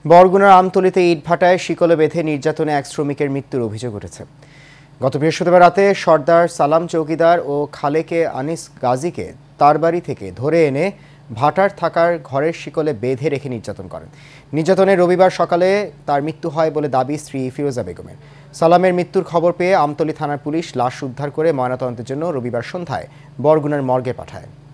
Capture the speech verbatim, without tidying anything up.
বরগুনার আমতলীতে ইটভাটায় শিকলে বেঁধে নির্যাতনে এক শ্রমিকের মৃত্যুর অভিযোগ উঠেছে। গত বৃহস্পতিবার রাতে সর্দার সালাম চৌকিদার ও খালেকে আনিস গাজীকে তার বাড়ি থেকে ধরে এনে ভাটার থাকার ঘরের শিকলে বেঁধে রেখে নির্যাতন করেন। নির্যাতনে রবিবার সকালে তার মৃত্যু হয় বলে দাবি স্ত্রী ফিরোজা বেগমের। সালামের মৃত্যুর খবর পেয়ে আমতলী থানার পুলিশ লাশ উদ্ধার করে ময়নাতদন্তের জন্য রবিবার সন্ধ্যায় বরগুনার মর্গে পাঠায়।